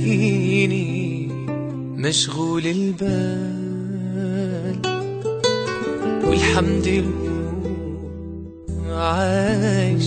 تلاقيني مشغول البال، والحمد لله عايش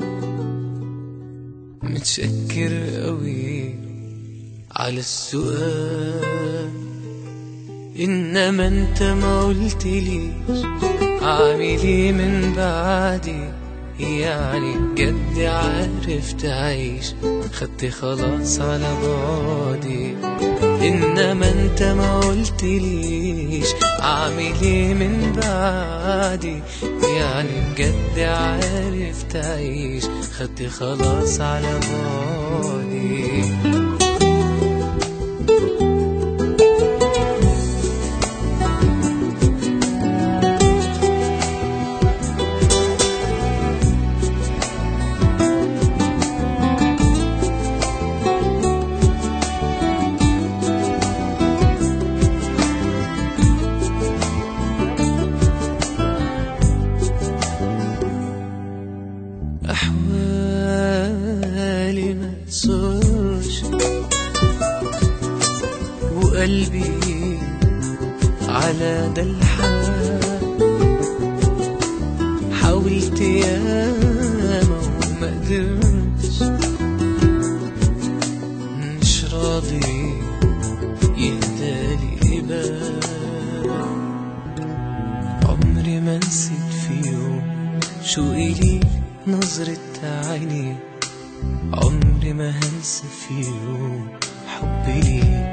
متشكر قوي على السؤال. إنما انت ما قلتليش عامل ايه من بعدي، يعني بجد عارف تعيش، خدت خلاص على بعدي. إنما انت ما قلتليش عامل ايه من بعدي، يعني بجد عارف تعيش، خدت خلاص على بعدي. أحوالي ما تسوش وقلبي على ده الحال، حاولت ياما وما قدرتش، مش راضي يهدالي بال. عمري ما نسيت في يوم شوقي ليك نظرة عيني، عمري ما هنسى في يوم حبي ليك.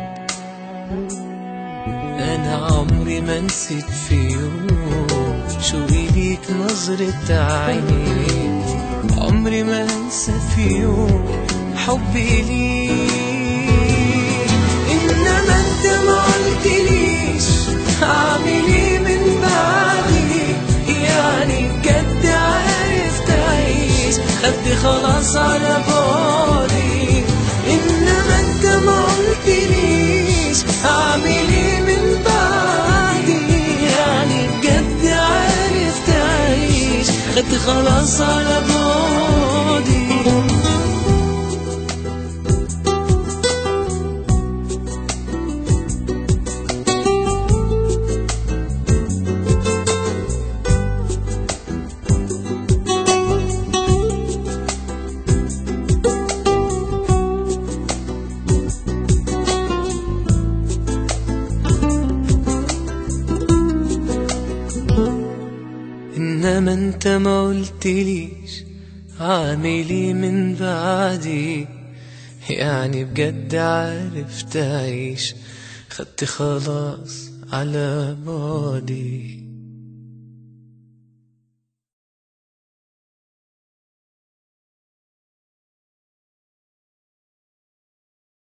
أنا عمري ما نسيت في يوم شوقي ليك نظرة عيني، عمري ما هنسى في يوم حبي ليك. إنما انت ما قلتليش عامل ايه من بعدي، يعني بجد عارف تعيش، خدت خلاص على بعدي. إنما انت ما قلتليش عامل ايه من بعدي، يعني بجد عارف تعيش، خدت خلاص على بعدي. إنما انت ما قلتليش عامل ايه من بعدي، يعني بجد عارف تعيش، خدت خلاص على بعدي.